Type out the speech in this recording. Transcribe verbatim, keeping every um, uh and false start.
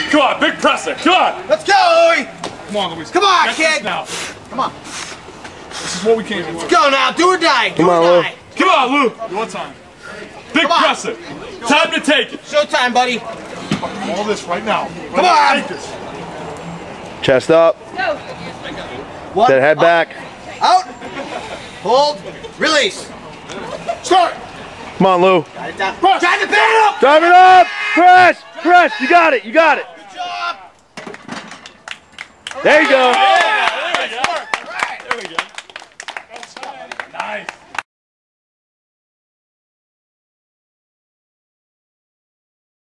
Come on, big presser. Come on. Let's go, Louie. Come on, Louis. Come on, Get kid. Now. Come on. This is what we came for. Let's go now. Do or die. Do Come or on, Lou. die. Come on, Lou. Your time. Big Come on. presser. Time to take it. Showtime, buddy. All this right now. Come on. Take this. Chest up. One. Set head back. Out. Hold. Release. Start. Come on, Lou. Got it down. Drive the pan up. Drive it up. Press. Press. You got it. You got it. Good job. There you go.